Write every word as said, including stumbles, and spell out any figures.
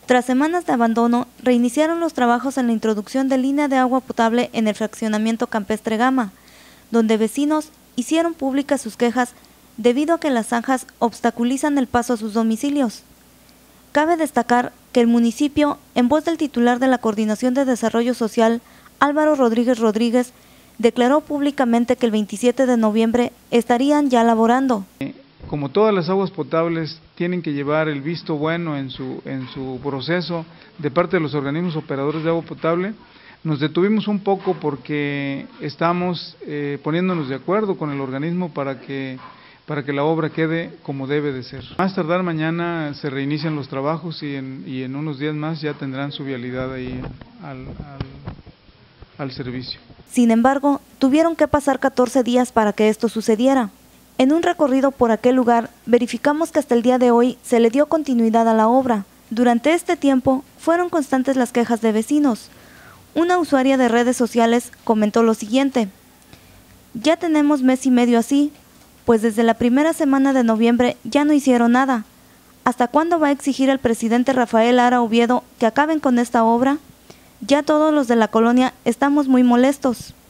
Tras semanas de abandono, reiniciaron los trabajos en la introducción de línea de agua potable en el fraccionamiento Campestre Gama, donde vecinos hicieron públicas sus quejas debido a que las zanjas obstaculizan el paso a sus domicilios. Cabe destacar que el municipio, en voz del titular de la Coordinación de Desarrollo Social, Álvaro Rodríguez Rodríguez, declaró públicamente que el veintisiete de noviembre estarían ya laborando. Como todas las aguas potables tienen que llevar el visto bueno en su, en su proceso de parte de los organismos operadores de agua potable, nos detuvimos un poco porque estamos eh, poniéndonos de acuerdo con el organismo para que, para que la obra quede como debe de ser. Más tardar mañana se reinician los trabajos y en, y en unos días más ya tendrán su vialidad ahí al, al, al servicio. Sin embargo, tuvieron que pasar catorce días para que esto sucediera. En un recorrido por aquel lugar, verificamos que hasta el día de hoy se le dio continuidad a la obra. Durante este tiempo, fueron constantes las quejas de vecinos. Una usuaria de redes sociales comentó lo siguiente: ya tenemos mes y medio así, pues desde la primera semana de noviembre ya no hicieron nada. ¿Hasta cuándo va a exigir el presidente Rafael Lara Oviedo que acaben con esta obra? Ya todos los de la colonia estamos muy molestos.